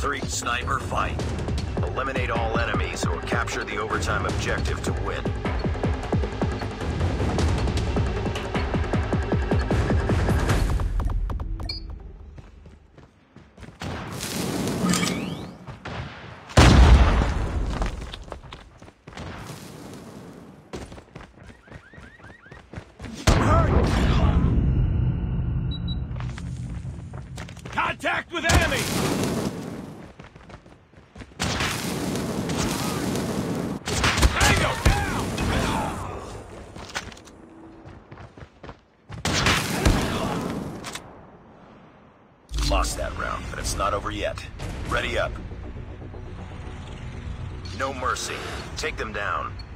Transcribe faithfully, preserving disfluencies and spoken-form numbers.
three, sniper fight. Eliminate all enemies or capture the overtime objective to win. Contact with enemy! Tango down! Lost that round, but it's not over yet. Ready up. No mercy. Take them down.